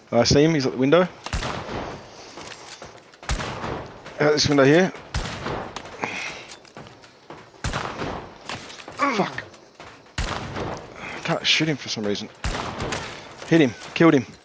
I see him, he's at the window. Out this window here. Fuck. I can't shoot him for some reason. Hit him, killed him.